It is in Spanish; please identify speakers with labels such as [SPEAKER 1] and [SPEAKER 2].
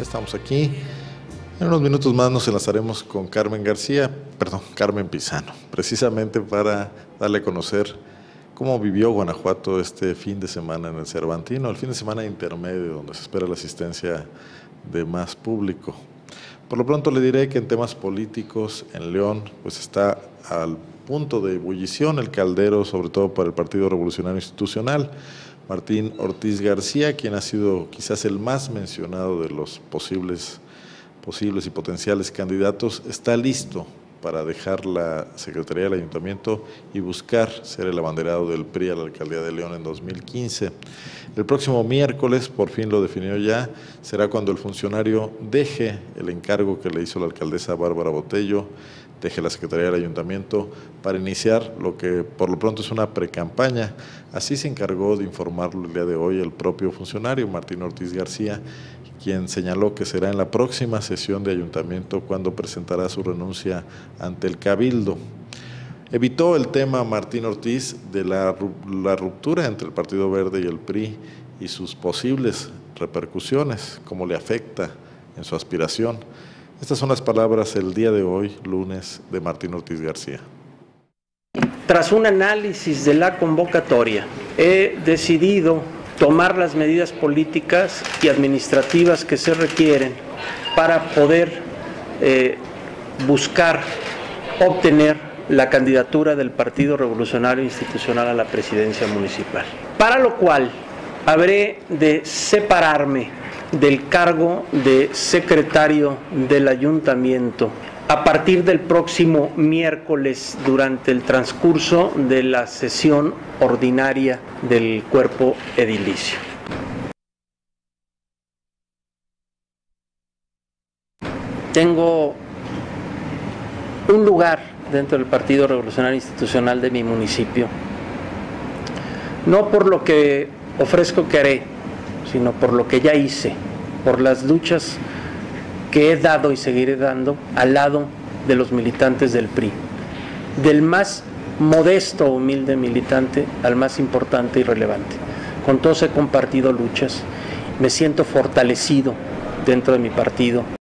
[SPEAKER 1] Estamos aquí. En unos minutos más nos enlazaremos con Carmen Pizano, precisamente para darle a conocer cómo vivió Guanajuato este fin de semana en el Cervantino, el fin de semana intermedio, donde se espera la asistencia de más público. Por lo pronto le diré que en temas políticos en León pues está al punto de ebullición el caldero, sobre todo para el Partido Revolucionario Institucional. Martín Ortiz García, quien ha sido quizás el más mencionado de los posibles y potenciales candidatos, está listo para dejar la Secretaría del Ayuntamiento y buscar ser el abanderado del PRI a la Alcaldía de León en 2015. El próximo miércoles, por fin lo definió ya, será cuando el funcionario deje el encargo que le hizo la alcaldesa Bárbara Botello, deje la Secretaría del Ayuntamiento para iniciar lo que por lo pronto es una precampaña. Así se encargó de informarlo el día de hoy el propio funcionario, Martín Ortiz García, quien señaló que será en la próxima sesión de Ayuntamiento cuando presentará su renuncia ante el Cabildo. Evitó el tema Martín Ortiz de la ruptura entre el Partido Verde y el PRI y sus posibles repercusiones, cómo le afecta en su aspiración. Estas son las palabras el día de hoy, lunes, de Martín Ortiz García.
[SPEAKER 2] Tras un análisis de la convocatoria, he decidido tomar las medidas políticas y administrativas que se requieren para poder buscar obtener la candidatura del Partido Revolucionario Institucional a la presidencia municipal. Para lo cual habré de separarme del cargo de secretario del ayuntamiento a partir del próximo miércoles durante el transcurso de la sesión ordinaria del cuerpo edilicio. Tengo un lugar dentro del Partido Revolucionario Institucional de mi municipio, no por lo que ofrezco que haré, sino por lo que ya hice, por las luchas que he dado y seguiré dando al lado de los militantes del PRI, del más modesto o humilde militante al más importante y relevante. Con todos he compartido luchas, me siento fortalecido dentro de mi partido.